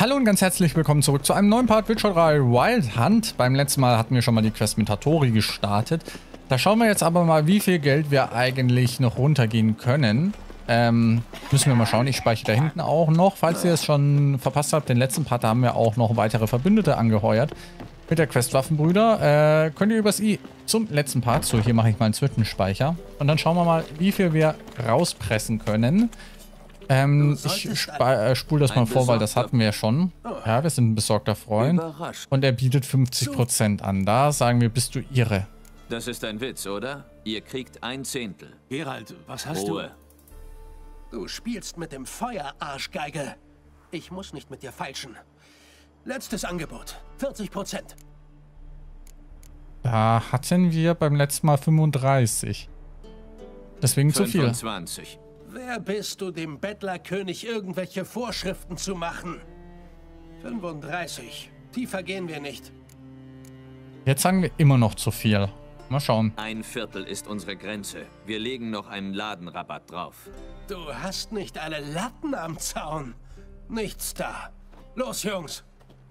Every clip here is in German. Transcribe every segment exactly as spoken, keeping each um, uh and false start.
Hallo und ganz herzlich willkommen zurück zu einem neuen Part Witcher drei Wild Hunt. Beim letzten Mal hatten wir schon mal die Quest mit Hattori gestartet. Da schauen wir jetzt aber mal, wie viel Geld wir eigentlich noch runtergehen können. Ähm, müssen wir mal schauen. Ich speichere da hinten auch noch. Falls ihr es schon verpasst habt, den letzten Part, da haben wir auch noch weitere Verbündete angeheuert. Mit der Quest Waffenbrüder. Äh, könnt ihr übers I zum letzten Part. So, hier mache ich mal einen Zwischenspeicher. Und dann schauen wir mal, wie viel wir rauspressen können. Ähm, ich äh, spule das mal vor, weil das hatten wir ja schon. Ja, wir sind ein besorgter Freund. Und er bietet fünfzig Prozent an. Da sagen wir, bist du irre. Das ist ein Witz, oder? Ihr kriegt ein Zehntel. Geralt, was hast Ruhe. du? Du spielst mit dem Feuer, Arschgeige. Ich muss nicht mit dir feilschen. Letztes Angebot. vierzig Prozent. Da hatten wir beim letzten Mal fünfunddreißig. Deswegen zu viel. fünfundzwanzig. Wer bist du, dem Bettlerkönig irgendwelche Vorschriften zu machen? fünfunddreißig. Tiefer gehen wir nicht. Jetzt sagen wir immer noch zu viel. Mal schauen. Ein Viertel ist unsere Grenze. Wir legen noch einen Ladenrabatt drauf. Du hast nicht alle Latten am Zaun. Nichts da. Los, Jungs.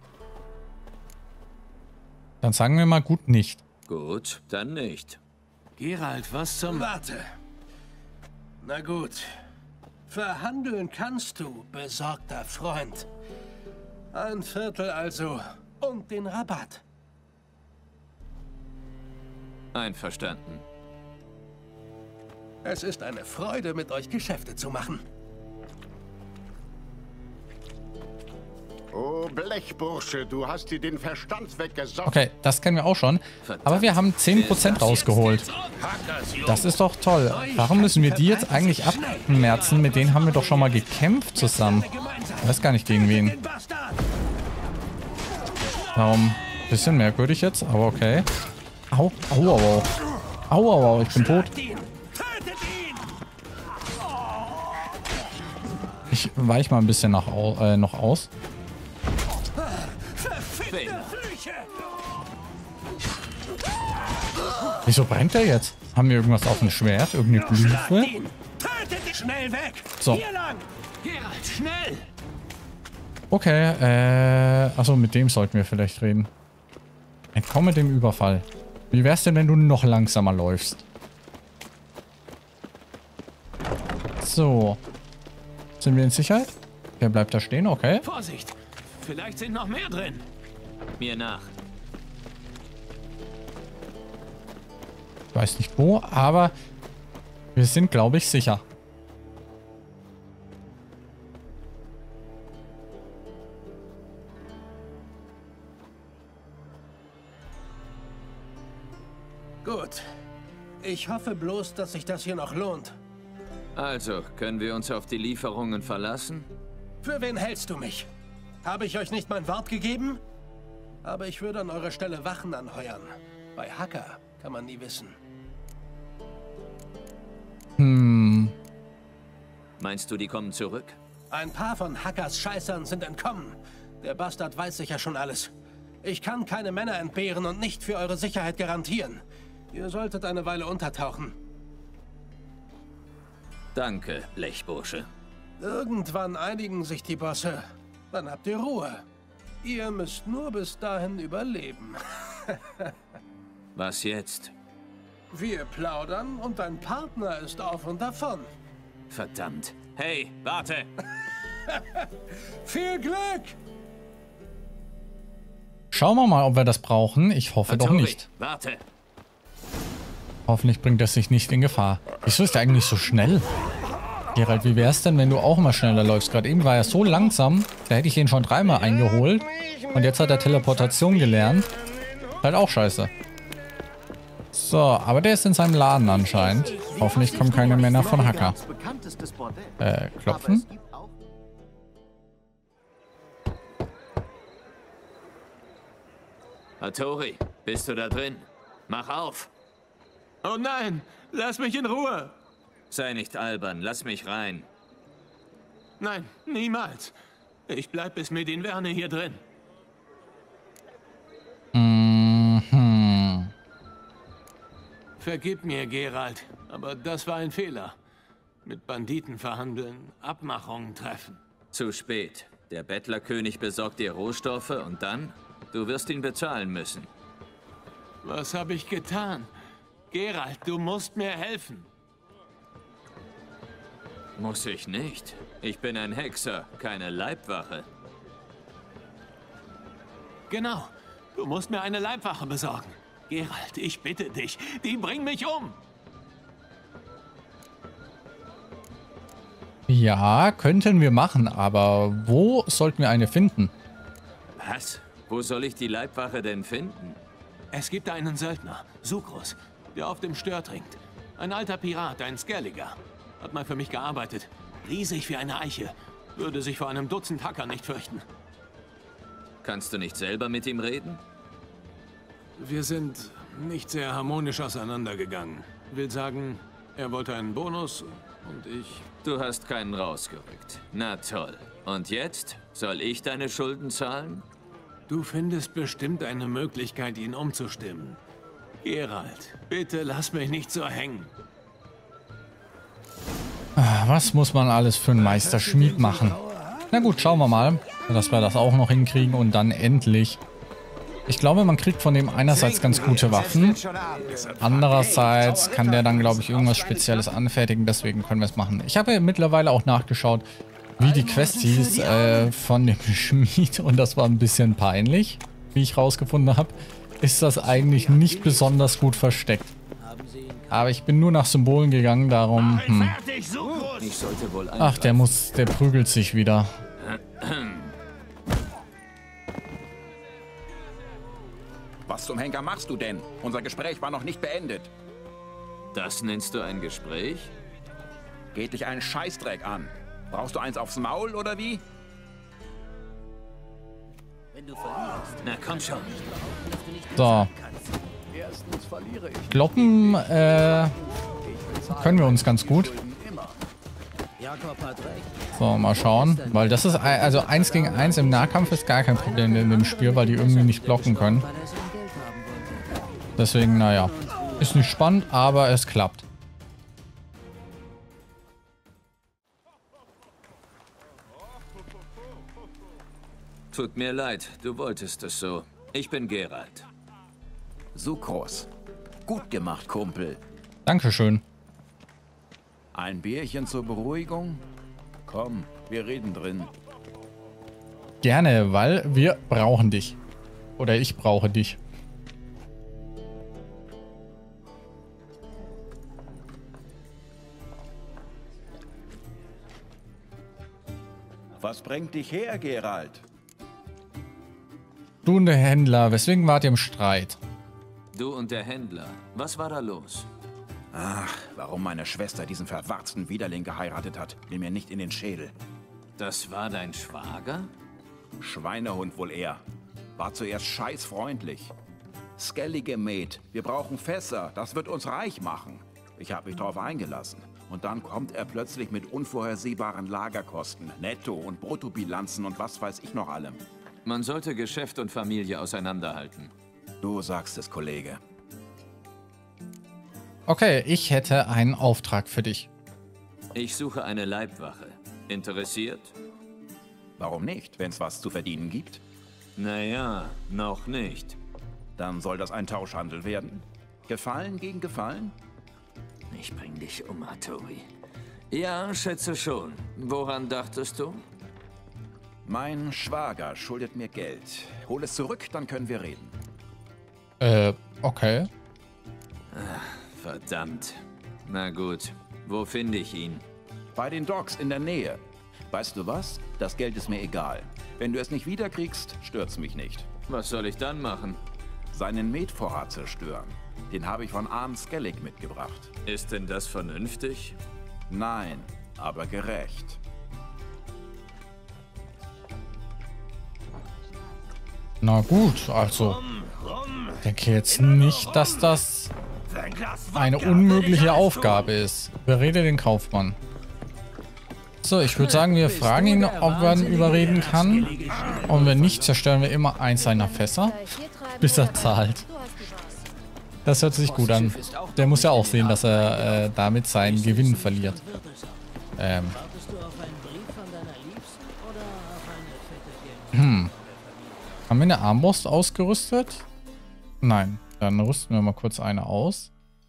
Dann sagen wir mal gut nicht. Gut, dann nicht. Geralt, was zum... Warte. Na gut. Verhandeln kannst du, besorgter Freund. Ein Viertel also. Und den Rabatt. Einverstanden. Es ist eine Freude, mit euch Geschäfte zu machen. Oh, Blechbursche, du hast dir den Verstand weggesoffen. Okay, das kennen wir auch schon. Aber wir haben zehn Prozent rausgeholt. Das ist doch toll. Warum müssen wir die jetzt eigentlich abmerzen? Mit denen haben wir doch schon mal gekämpft zusammen. Ich weiß gar nicht gegen wen. Warum? Bisschen merkwürdig jetzt, aber okay. Au, au, au, au. Au, au, au, ich bin tot. Ich weich mal ein bisschen nach, äh, noch aus. Wieso brennt der jetzt? Haben wir irgendwas auf dem Schwert? Irgendeine Glyphe? Schnell weg! So. Hier lang! Geralt, schnell! Okay, äh... Achso, mit dem sollten wir vielleicht reden. Entkomme dem Überfall. Wie wär's denn, wenn du noch langsamer läufst? So. Sind wir in Sicherheit? Der bleibt da stehen, okay. Vorsicht! Vielleicht sind noch mehr drin. Mir nach. Ich weiß nicht wo, aber wir sind, glaube ich, sicher. Gut. Ich hoffe bloß, dass sich das hier noch lohnt. Also, können wir uns auf die Lieferungen verlassen? Für wen hältst du mich? Habe ich euch nicht mein Wort gegeben? Aber ich würde an eurer Stelle Wachen anheuern. Bei Hacker kann man nie wissen. Hm. Meinst du, die kommen zurück? Ein paar von Hackers Scheißern sind entkommen. Der Bastard weiß sicher schon alles. Ich kann keine Männer entbehren und nicht für eure Sicherheit garantieren. Ihr solltet eine Weile untertauchen. Danke, Blechbursche. Irgendwann einigen sich die Bosse. Dann habt ihr Ruhe. Ihr müsst nur bis dahin überleben. Was jetzt? Wir plaudern und dein Partner ist auf und davon. Verdammt. Hey, warte! Viel Glück! Schauen wir mal, ob wir das brauchen. Ich hoffe doch Hattori, nicht. Warte! Hoffentlich bringt das sich nicht in Gefahr. Wieso ist der eigentlich so schnell? Geralt, wie wär's denn, wenn du auch mal schneller läufst? Gerade eben war er so langsam, da hätte ich ihn schon dreimal eingeholt. Und jetzt hat er Teleportation gelernt. Halt auch scheiße. So, aber der ist in seinem Laden anscheinend. Hoffentlich kommen keine Männer von Hacker. Äh, klopfen? Hattori, bist du da drin? Mach auf! Oh nein, lass mich in Ruhe. Sei nicht albern, lass mich rein. Nein, niemals. Ich bleib bis Medinverne hier drin. Mhm. Vergib mir, Geralt, aber das war ein Fehler. Mit Banditen verhandeln, Abmachungen treffen. Zu spät. Der Bettlerkönig besorgt dir Rohstoffe und dann? Du wirst ihn bezahlen müssen. Was habe ich getan? Geralt, du musst mir helfen. Muss ich nicht. Ich bin ein Hexer, keine Leibwache. Genau. Du musst mir eine Leibwache besorgen. Geralt, ich bitte dich. Die bringen mich um. Ja, könnten wir machen, aber wo sollten wir eine finden? Was? Wo soll ich die Leibwache denn finden? Es gibt einen Söldner, Sukrus, der auf dem Stör trinkt. Ein alter Pirat, ein Skelliger. Hat mal für mich gearbeitet. Riesig wie eine Eiche. Würde sich vor einem Dutzend Hacker nicht fürchten. Kannst du nicht selber mit ihm reden? Wir sind nicht sehr harmonisch auseinandergegangen. Will sagen, er wollte einen Bonus und ich... Du hast keinen rausgerückt. Na toll. Und jetzt? Soll ich deine Schulden zahlen? Du findest bestimmt eine Möglichkeit, ihn umzustimmen. Geralt, bitte lass mich nicht so hängen. Was muss man alles für einen Meisterschmied machen? Na gut, schauen wir mal, dass wir das auch noch hinkriegen und dann endlich... Ich glaube, man kriegt von dem einerseits ganz gute Waffen. Andererseits kann der dann, glaube ich, irgendwas Spezielles anfertigen. Deswegen können wir es machen. Ich habe ja mittlerweile auch nachgeschaut, wie die Quest hieß äh, von dem Schmied. Und das war ein bisschen peinlich, wie ich rausgefunden habe. Ist das eigentlich nicht besonders gut versteckt. Aber ich bin nur nach Symbolen gegangen, darum... Hm. Ich sollte wohl Ach, der muss... Der prügelt sich wieder. Was zum Henker machst du denn? Unser Gespräch war noch nicht beendet. Das nennst du ein Gespräch? Geht dich einen Scheißdreck an. Brauchst du eins aufs Maul oder wie? Na komm schon. So. Kloppen, äh, können wir uns ganz gut. So, mal schauen. Weil das ist, also eins gegen eins im Nahkampf ist gar kein Problem in dem Spiel, weil die irgendwie nicht blocken können. Deswegen, naja. Ist nicht spannend, aber es klappt. Tut mir leid, du wolltest es so. Ich bin Geralt. Sukrus. Gut gemacht, Kumpel. Dankeschön. Ein Bierchen zur Beruhigung? Komm, wir reden drin. Gerne, weil wir brauchen dich. Oder ich brauche dich. Was bringt dich her, Geralt? Du und der Händler, weswegen wart ihr im Streit? Du und der Händler, was war da los? Ach, warum meine Schwester diesen verwarzten Widerling geheiratet hat, will mir nicht in den Schädel. Das war dein Schwager? Schweinehund wohl eher. War zuerst scheißfreundlich. Skellige Met, wir brauchen Fässer, das wird uns reich machen. Ich habe mich darauf eingelassen. Und dann kommt er plötzlich mit unvorhersehbaren Lagerkosten, Netto- und Bruttobilanzen und was weiß ich noch allem. Man sollte Geschäft und Familie auseinanderhalten. Du sagst es, Kollege. Okay, ich hätte einen Auftrag für dich. Ich suche eine Leibwache. Interessiert? Warum nicht, wenn es was zu verdienen gibt? Naja, noch nicht. Dann soll das ein Tauschhandel werden. Gefallen gegen Gefallen? Ich bring dich um, Hattori. Ja, schätze schon. Woran dachtest du? Mein Schwager schuldet mir Geld. Hol es zurück, dann können wir reden. Äh, okay. Ach, verdammt. Na gut, wo finde ich ihn? Bei den Docks in der Nähe. Weißt du was? Das Geld ist mir egal. Wenn du es nicht wiederkriegst, stört's mich nicht. Was soll ich dann machen? Seinen Metvorrat zerstören. Den habe ich von Arn Skellig mitgebracht. Ist denn das vernünftig? Nein, aber gerecht. Na gut, also. Ich denke jetzt nicht, dass das eine unmögliche Aufgabe ist. Überrede den Kaufmann. So, ich würde sagen, wir fragen ihn, ob er ihn überreden kann. Und wenn nicht, zerstören wir immer eins seiner Fässer, bis er zahlt. Das hört sich gut an. Der muss ja auch sehen, dass er äh, damit seinen Gewinn verliert. Ähm. Hm. Haben wir eine Armbrust ausgerüstet? Nein. Dann rüsten wir mal kurz eine aus.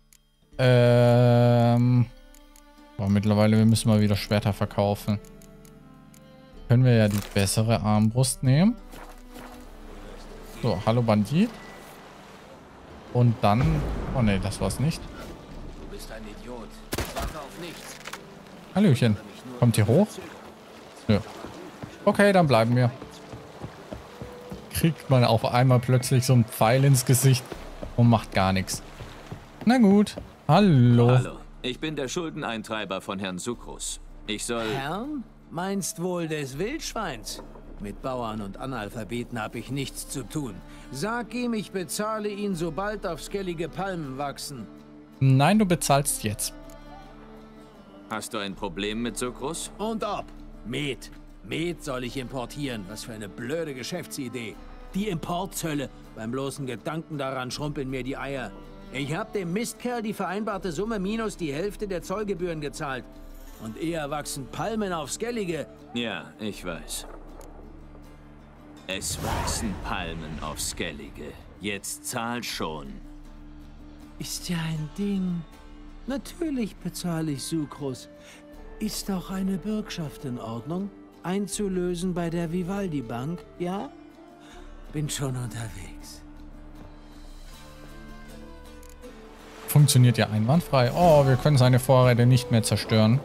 Ähm. Aber mittlerweile wir müssen wir wieder Schwerter verkaufen. Können wir ja die bessere Armbrust nehmen. So, hallo Bandit. Und dann... Oh ne, das war's nicht. Du bist ein Idiot. Warte auf nichts. Hallöchen. Kommt ihr hoch? Nö. Okay, dann bleiben wir. Kriegt man auf einmal plötzlich so einen Pfeil ins Gesicht und macht gar nichts. Na gut. Hallo. Hallo, ich bin der Schuldeneintreiber von Herrn Sucrus. Ich soll... Herrn? Meinst wohl des Wildschweins? Mit Bauern und Analphabeten habe ich nichts zu tun. Sag ihm, ich bezahle ihn, sobald auf skellige Palmen wachsen. Nein, du bezahlst jetzt. Hast du ein Problem mit Sucrus? Und ob? Met. Met soll ich importieren. Was für eine blöde Geschäftsidee. Die Importzölle. Beim bloßen Gedanken daran schrumpeln mir die Eier. Ich habe dem Mistkerl die vereinbarte Summe minus die Hälfte der Zollgebühren gezahlt. Und eher wachsen Palmen auf Skellige. Ja, ich weiß. Es wachsen Palmen auf Skellige. Jetzt zahl schon. Ist ja ein Ding. Natürlich bezahle ich Sucrus. Ist doch eine Bürgschaft in Ordnung? Einzulösen bei der Vivaldi Bank, ja? Bin schon unterwegs. Funktioniert ja einwandfrei. Oh, wir können seine Vorräte nicht mehr zerstören.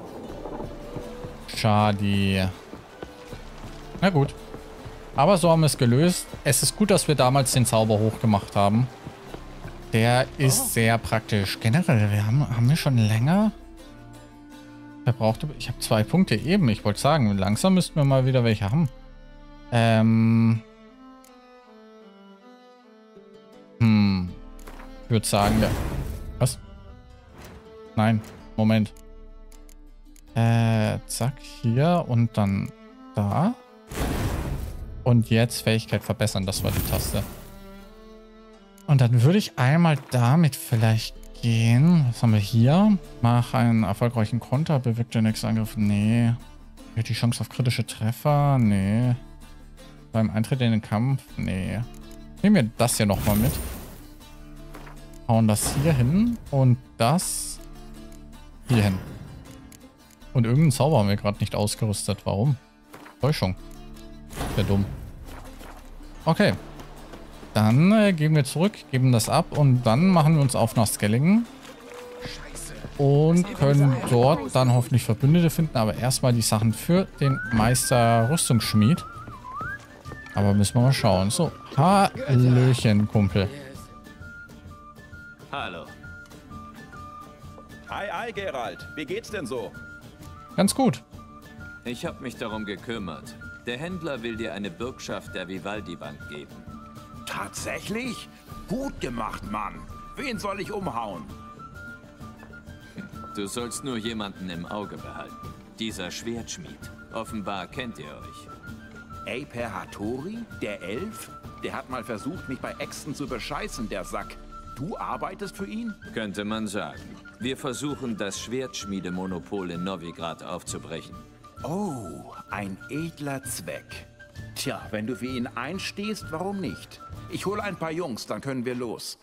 Schade. Na gut. Aber so haben wir es gelöst. Es ist gut, dass wir damals den Zauber hochgemacht haben. Der ist oh. sehr praktisch. Generell, wir haben, haben wir schon länger... Verbrauchte... Ich habe zwei Punkte eben. Ich wollte sagen, langsam müssten wir mal wieder welche haben. Ähm... Hm. Ich würde sagen, ja. Was? Nein. Moment. Äh, zack, hier und dann da. Und jetzt Fähigkeit verbessern, das war die Taste. Und dann würde ich einmal damit vielleicht gehen. Was haben wir hier? Mach einen erfolgreichen Konter, bewirkt den nächsten Angriff. Nee. Erhöht die Chance auf kritische Treffer. Nee. Beim Eintritt in den Kampf. Nee. Nehmen wir das hier nochmal mit. Hauen das hier hin und das hier hin. Und irgendeinen Zauber haben wir gerade nicht ausgerüstet. Warum? Täuschung. Sehr dumm. Okay. Dann äh, gehen wir zurück, geben das ab und dann machen wir uns auf nach Skelligen. Und können dort dann hoffentlich Verbündete finden. Aber erstmal die Sachen für den Meister Rüstungsschmied. Aber müssen wir mal schauen. So, Hallöchen, Kumpel. Hallo. Hi, hi, Geralt. Wie geht's denn so? Ganz gut. Ich habe mich darum gekümmert. Der Händler will dir eine Bürgschaft der Vivaldi Bank geben. Tatsächlich? Gut gemacht, Mann. Wen soll ich umhauen? Du sollst nur jemanden im Auge behalten. Dieser Schwertschmied. Offenbar kennt ihr euch. Aper Hattori? Der Elf? Der hat mal versucht, mich bei Äxten zu bescheißen, der Sack. Du arbeitest für ihn? Könnte man sagen. Wir versuchen, das Schwertschmiedemonopol in Novigrad aufzubrechen. Oh, ein edler Zweck. Tja, wenn du für ihn einstehst, warum nicht? Ich hole ein paar Jungs, dann können wir los.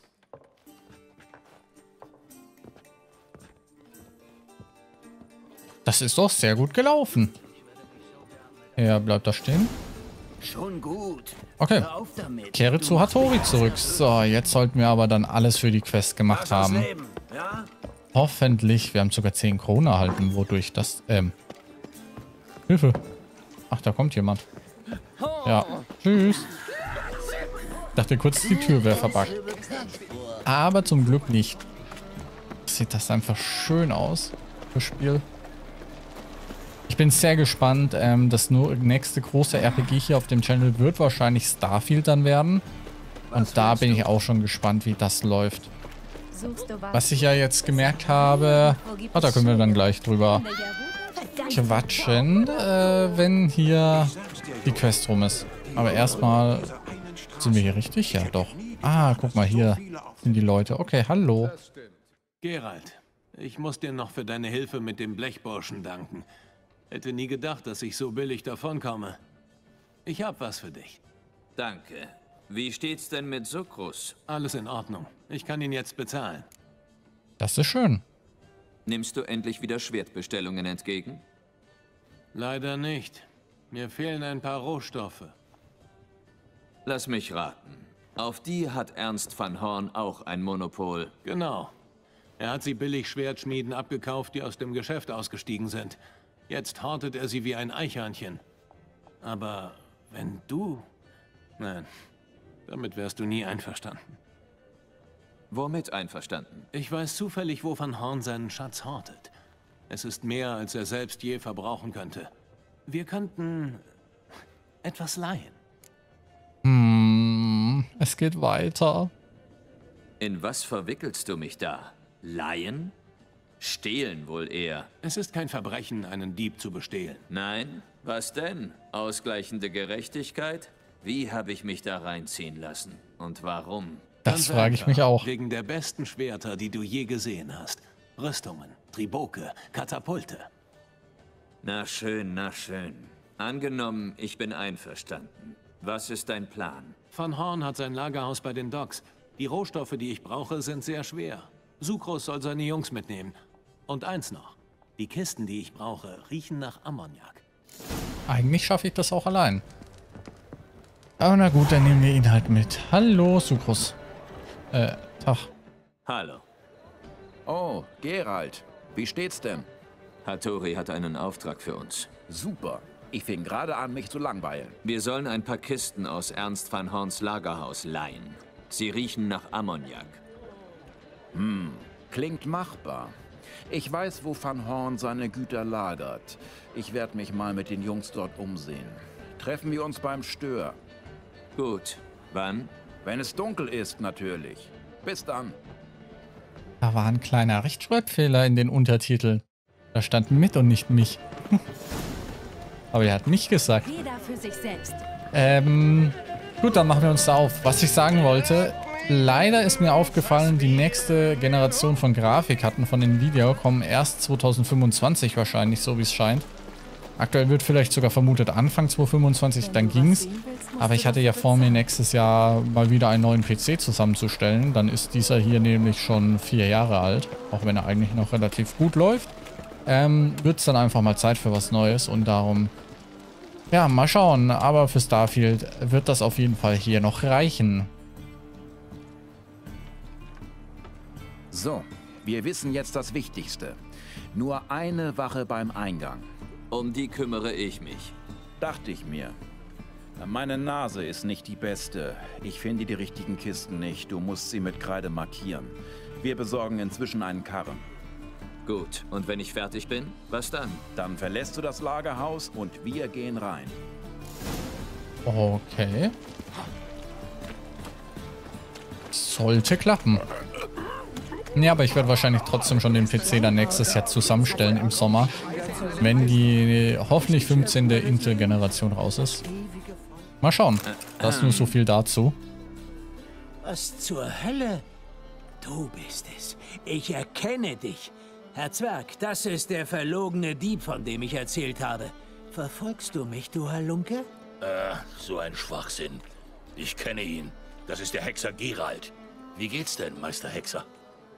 Das ist doch sehr gut gelaufen. Ja, bleibt da stehen. Schon gut. Okay. Kehre zu Hattori zurück. So, jetzt sollten wir aber dann alles für die Quest gemacht haben. Ja? Hoffentlich. Wir haben sogar zehn Kronen erhalten, wodurch das... Ähm... Hilfe. Ach, da kommt jemand. Ja. Tschüss. Ich dachte kurz, die Tür wäre verbuggt. Aber zum Glück nicht. Sieht das einfach schön aus, das Spiel. Ich bin sehr gespannt. Ähm, das nur nächste große R P G hier auf dem Channel wird wahrscheinlich Starfield dann werden. Und da bin ich auch schon gespannt, wie das läuft. Was ich ja jetzt gemerkt habe... Oh, da können wir dann gleich drüber quatschen, äh, wenn hier die Quest rum ist. Aber erstmal... Sind wir hier richtig? Ja, doch. Ah, guck mal, hier sind die Leute. Okay, hallo. Geralt, ich muss dir noch für deine Hilfe mit dem Blechburschen danken. Hätte nie gedacht, dass ich so billig davonkomme. Ich hab was für dich. Danke. Wie steht's denn mit Sukrus? Alles in Ordnung. Ich kann ihn jetzt bezahlen. Das ist schön. Nimmst du endlich wieder Schwertbestellungen entgegen? Leider nicht. Mir fehlen ein paar Rohstoffe. Lass mich raten. Auf die hat Ernst van Horn auch ein Monopol. Genau. Er hat sie billig Schwertschmieden abgekauft, die aus dem Geschäft ausgestiegen sind. Jetzt hortet er sie wie ein Eichhörnchen. Aber wenn du... Nein, damit wärst du nie einverstanden. Womit einverstanden? Ich weiß zufällig, wo Van Horn seinen Schatz hortet. Es ist mehr, als er selbst je verbrauchen könnte. Wir könnten etwas leihen. Hm, es geht weiter. In was verwickelst du mich da? Leihen? Stehlen wohl eher. Es ist kein Verbrechen, einen Dieb zu bestehlen. Nein? Was denn? Ausgleichende Gerechtigkeit? Wie habe ich mich da reinziehen lassen? Und warum? Das Ganz frage ich einfach. mich auch. Wegen der besten Schwerter, die du je gesehen hast. Rüstungen, Triboke, Katapulte. Na schön, na schön. Angenommen, ich bin einverstanden. Was ist dein Plan? Van Horn hat sein Lagerhaus bei den Docks. Die Rohstoffe, die ich brauche, sind sehr schwer. Sukrus soll seine Jungs mitnehmen. Und eins noch. Die Kisten, die ich brauche, riechen nach Ammoniak. Eigentlich schaffe ich das auch allein. Aber na gut, dann nehmen wir ihn halt mit. Hallo, Sukrus. Äh, Tag. Hallo. Oh, Geralt. Wie steht's denn? Hattori hat einen Auftrag für uns. Super. Ich fing gerade an, mich zu langweilen. Wir sollen ein paar Kisten aus Ernst van Horns Lagerhaus leihen. Sie riechen nach Ammoniak. Hm, klingt machbar. Ich weiß, wo Van Horn seine Güter lagert. Ich werde mich mal mit den Jungs dort umsehen. Treffen wir uns beim Stör. Gut. Wann? Wenn es dunkel ist, natürlich. Bis dann. Da war ein kleiner Rechtschreibfehler in den Untertiteln. Da stand mit und nicht mich. Aber er hat mich gesagt. Jeder für sich selbst. Ähm, gut, dann machen wir uns da auf. Was ich sagen wollte, leider ist mir aufgefallen, die nächste Generation von Grafikkarten von Nvidia kommen erst zweitausendfünfundzwanzig wahrscheinlich, so wie es scheint. Aktuell wird vielleicht sogar vermutet Anfang zweitausendfünfundzwanzig, dann ging's. Aber ich hatte ja vor, mir nächstes Jahr mal wieder einen neuen P C zusammenzustellen. Dann ist dieser hier nämlich schon vier Jahre alt, auch wenn er eigentlich noch relativ gut läuft. Ähm, wird es dann einfach mal Zeit für was Neues und darum, ja, mal schauen. Aber für Starfield wird das auf jeden Fall hier noch reichen. So, wir wissen jetzt das Wichtigste. Nur eine Wache beim Eingang. Um die kümmere ich mich. Dachte ich mir. Meine Nase ist nicht die beste. Ich finde die richtigen Kisten nicht. Du musst sie mit Kreide markieren. Wir besorgen inzwischen einen Karren. Gut, und wenn ich fertig bin, was dann? Dann verlässt du das Lagerhaus und wir gehen rein. Okay. Sollte klappen. Ja, aber ich werde wahrscheinlich trotzdem schon den P C dann nächstes Jahr zusammenstellen im Sommer. Wenn die hoffentlich fünfzehnte Intel-Generation raus ist. Mal schauen. Das ist nur so viel dazu. Was zur Hölle? Du bist es. Ich erkenne dich. Herr Zwerg, das ist der verlogene Dieb, von dem ich erzählt habe. Verfolgst du mich, du Halunke? Äh, so ein Schwachsinn. Ich kenne ihn. Das ist der Hexer Geralt. Wie geht's denn, Meister Hexer?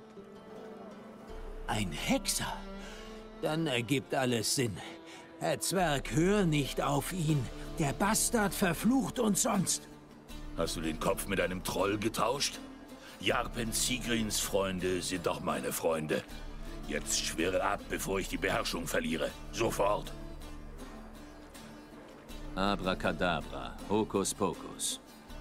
Ein Hexer? Dann ergibt alles Sinn. Herr Zwerg, hör nicht auf ihn. Der Bastard verflucht uns sonst. Hast du den Kopf mit einem Troll getauscht? Jarpen Sigrins Freunde sind doch meine Freunde. Jetzt schwöre ab, bevor ich die Beherrschung verliere. Sofort. Abracadabra, Hokus Pokus.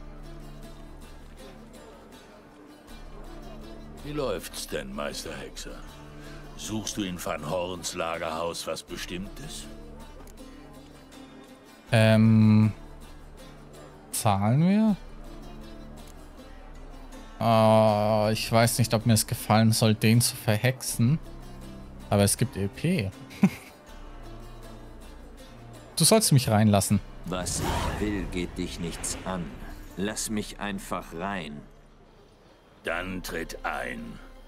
Wie läuft's denn, Meister Hexer? Suchst du in Van Horns Lagerhaus was Bestimmtes? Ähm. Zahlen wir? Uh, ich weiß nicht, ob mir es gefallen soll, den zu verhexen. Aber es gibt E P. Du sollst mich reinlassen. Was ich will, geht dich nichts an. Lass mich einfach rein. Dann tritt ein.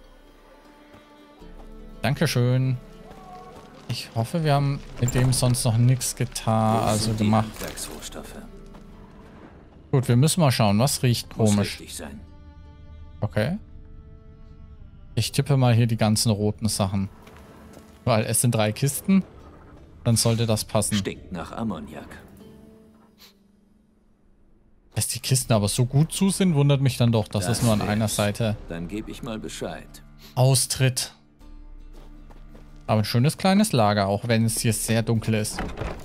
Dankeschön. Ich hoffe, wir haben mit dem sonst noch nichts getan, also gemacht. Werksrohstoffe. Gut, wir müssen mal schauen. Was riecht Muss komisch? richtig sein. Okay. Ich tippe mal hier die ganzen roten Sachen. Weil es sind drei Kisten. Dann sollte das passen. Stinkt nach Ammoniak. Dass die Kisten aber so gut zu sind, wundert mich dann doch, dass Das es nur an wär's. einer Seite Dann gebe ich mal Bescheid. austritt. Aber ein schönes kleines Lager, auch wenn es hier sehr dunkel ist.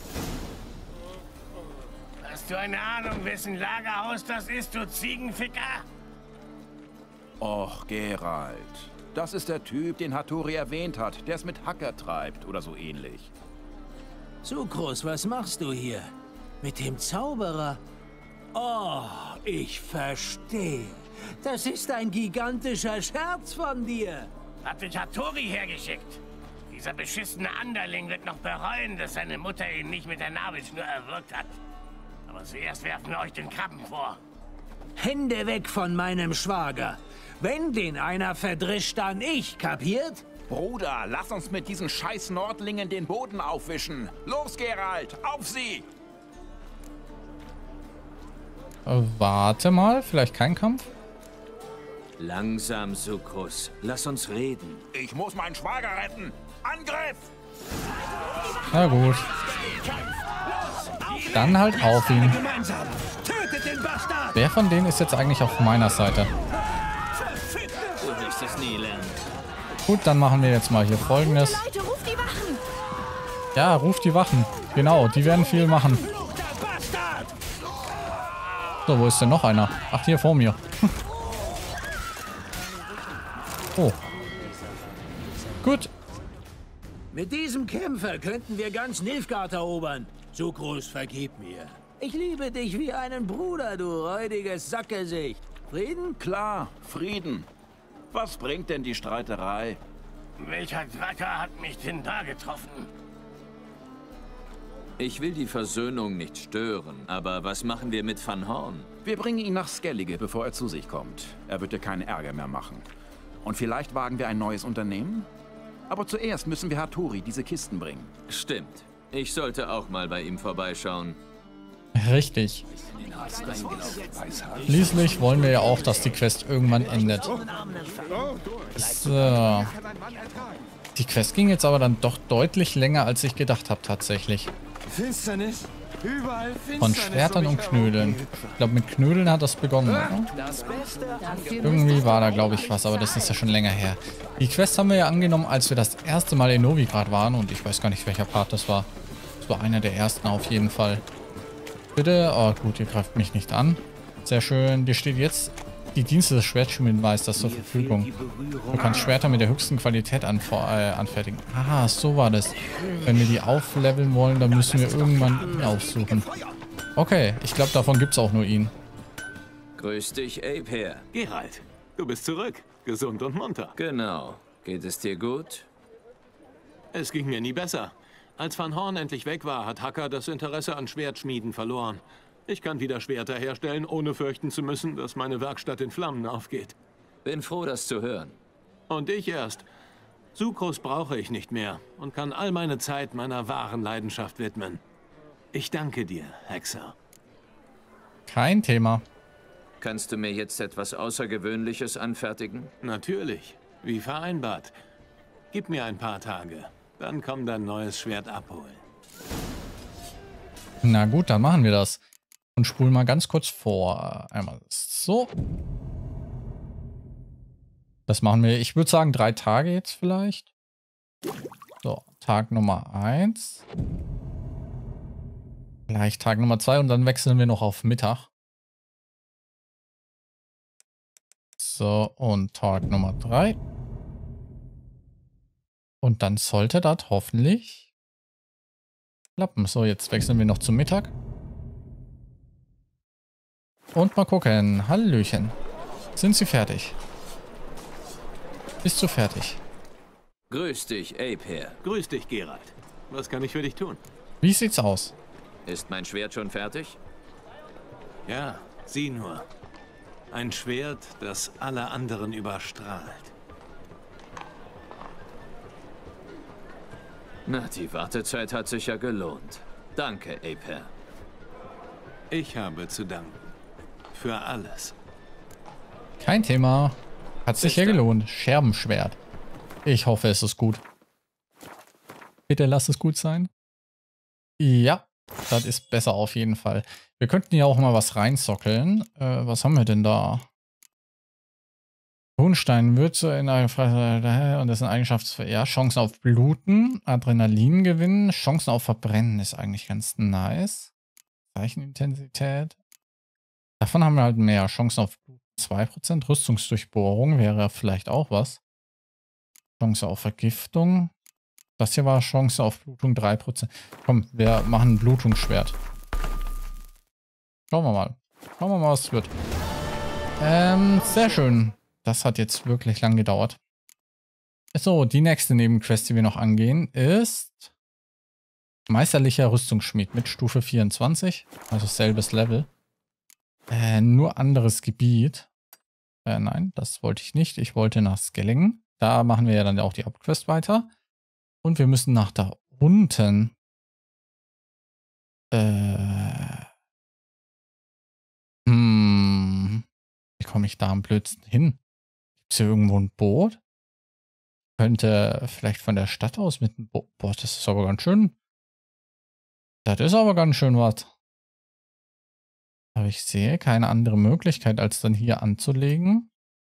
Hast du eine Ahnung, wessen Lagerhaus das ist, du Ziegenficker? Och, Geralt. Das ist der Typ, den Hattori erwähnt hat, der es mit Hacker treibt oder so ähnlich. Sukrus, was machst du hier? Mit dem Zauberer? Oh, ich verstehe. Das ist ein gigantischer Scherz von dir. Hat dich Hattori hergeschickt. Dieser beschissene Anderling wird noch bereuen, dass seine Mutter ihn nicht mit der Nabelschnur erwürgt hat. Aber zuerst werfen wir euch den Krabben vor. Hände weg von meinem Schwager. Wenn den einer verdrischt, dann ich, kapiert? Bruder, lass uns mit diesen scheiß Nordlingen den Boden aufwischen. Los, Geralt, auf sie! Äh, warte mal, vielleicht kein Kampf? Langsam, Sukrus. Lass uns reden. Ich muss meinen Schwager retten. Angriff! Na gut. Dann halt auf ihn. Gemeinsam! Tötet den Bastard! Wer von denen ist jetzt eigentlich auf meiner Seite? Du wirst es nie lernen. Gut, dann machen wir jetzt mal hier Folgendes. Leute, ruft die Wachen! Ja, ruf die Wachen. Genau, die werden viel machen. So, wo ist denn noch einer? Ach, hier vor mir. Oh. Gut. Mit diesem Kämpfer könnten wir ganz Nilfgaard erobern. Sukrus, vergib mir. Ich liebe dich wie einen Bruder, du räudiges Sackgesicht. Frieden? Klar, Frieden. Was bringt denn die Streiterei? Welcher Dracker hat mich denn da getroffen? Ich will die Versöhnung nicht stören, aber was machen wir mit Van Horn? Wir bringen ihn nach Skellige, bevor er zu sich kommt. Er wird dir keinen Ärger mehr machen. Und vielleicht wagen wir ein neues Unternehmen? Aber zuerst müssen wir Hattori diese Kisten bringen. Stimmt. Ich sollte auch mal bei ihm vorbeischauen. Richtig. Schließlich wollen wir ja auch, dass die Quest irgendwann endet. So. Die Quest ging jetzt aber dann doch deutlich länger, als ich gedacht habe tatsächlich. Finsternis. Überall Finsternis. Von Schwertern und Knödeln. Ich glaube, mit Knödeln hat das begonnen, oder? Irgendwie war da, glaube ich, was, aber das ist ja schon länger her. Die Quest haben wir ja angenommen, als wir das erste Mal in Novigrad waren und ich weiß gar nicht, welcher Part das war. Das war einer der ersten auf jeden Fall. Bitte. Oh gut, ihr greift mich nicht an. Sehr schön. Dir steht jetzt die Dienste des Schwertschmiedmeisters zur Verfügung. Du kannst Schwerter mit der höchsten Qualität anf äh, anfertigen. Ah, so war das. Wenn wir die aufleveln wollen, dann müssen wir irgendwann ihn aufsuchen. Okay, ich glaube, davon gibt es auch nur ihn. Grüß dich, Aper. Geralt, du bist zurück. Gesund und munter. Genau. Geht es dir gut? Es ging mir nie besser. Als Van Horn endlich weg war, hat Hacker das Interesse an Schwertschmieden verloren. Ich kann wieder Schwerter herstellen, ohne fürchten zu müssen, dass meine Werkstatt in Flammen aufgeht. Bin froh, das zu hören. Und ich erst. Sukrus brauche ich nicht mehr und kann all meine Zeit meiner wahren Leidenschaft widmen. Ich danke dir, Hexer. Kein Thema. Kannst du mir jetzt etwas Außergewöhnliches anfertigen? Natürlich, wie vereinbart. Gib mir ein paar Tage, dann komm dein neues Schwert abholen. Na gut, dann machen wir das. Und spulen mal ganz kurz vor. Einmal so. Das machen wir, ich würde sagen, drei Tage jetzt vielleicht. So, Tag Nummer eins. Vielleicht Tag Nummer zwei und dann wechseln wir noch auf Mittag. So, und Tag Nummer drei. Und dann sollte das hoffentlich klappen. So, jetzt wechseln wir noch zum Mittag. Und mal gucken. Hallöchen. Sind Sie fertig? Bist du fertig? Grüß dich, Aper. Grüß dich, Geralt. Was kann ich für dich tun? Wie sieht's aus? Ist mein Schwert schon fertig? Ja, sieh nur. Ein Schwert, das alle anderen überstrahlt. Na, die Wartezeit hat sich ja gelohnt. Danke, Aper. Ich habe zu danken. für alles. Kein Thema. Hat sich ja gelohnt. Scherbenschwert. Ich hoffe, es ist gut. Bitte lass es gut sein. Ja, das ist besser auf jeden Fall. Wir könnten ja auch mal was reinsockeln. Äh, was haben wir denn da? Hohenstein wird so in einer Freiheit und das sind Eigenschaften, ja, Chancen auf Bluten, Adrenalin gewinnen, Chancen auf Verbrennen ist eigentlich ganz nice. Zeichenintensität. Davon haben wir halt mehr. Chancen auf Bluten zwei Prozent, Rüstungsdurchbohrung wäre vielleicht auch was. Chance auf Vergiftung. Das hier war Chance auf Blutung drei Prozent. Komm, wir machen ein Blutungsschwert. Schauen wir mal. Schauen wir mal, was es wird. Ähm, sehr schön. Das hat jetzt wirklich lang gedauert. So, die nächste Nebenquest, die wir noch angehen, ist Meisterlicher Rüstungsschmied mit Stufe vierundzwanzig. Also selbes Level. Äh, nur anderes Gebiet. Äh, nein, das wollte ich nicht. Ich wollte nach Skellingen. Da machen wir ja dann auch die Hauptquest weiter. Und wir müssen nach da unten. Äh. Hm. Wie komme ich da am blödsten hin? Ist hier irgendwo ein Boot? Könnte vielleicht von der Stadt aus mit dem Boot. Boah, das ist aber ganz schön. Das ist aber ganz schön was. Aber ich sehe keine andere Möglichkeit, als dann hier anzulegen.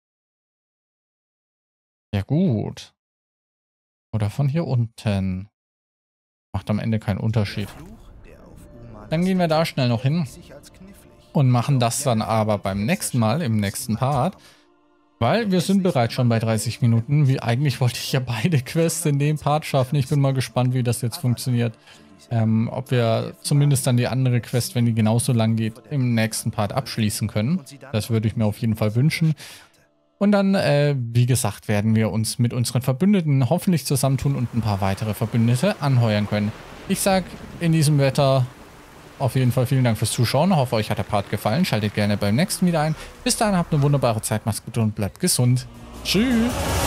Ja gut. Oder von hier unten. Macht am Ende keinen Unterschied. Dann gehen wir da schnell noch hin. Und machen das dann aber beim nächsten Mal, im nächsten Part. Weil wir sind bereits schon bei dreißig Minuten. Wie eigentlich wollte ich ja beide Quests in dem Part schaffen. Ich bin mal gespannt, wie das jetzt funktioniert. Ähm, ob wir zumindest dann die andere Quest, wenn die genauso lang geht, im nächsten Part abschließen können. Das würde ich mir auf jeden Fall wünschen. Und dann, äh, wie gesagt, werden wir uns mit unseren Verbündeten hoffentlich zusammentun und ein paar weitere Verbündete anheuern können. Ich sag in diesem Wetter auf jeden Fall vielen Dank fürs Zuschauen. Ich hoffe, euch hat der Part gefallen. Schaltet gerne beim nächsten wieder ein. Bis dahin, habt eine wunderbare Zeit, macht's gut und bleibt gesund. Tschüss!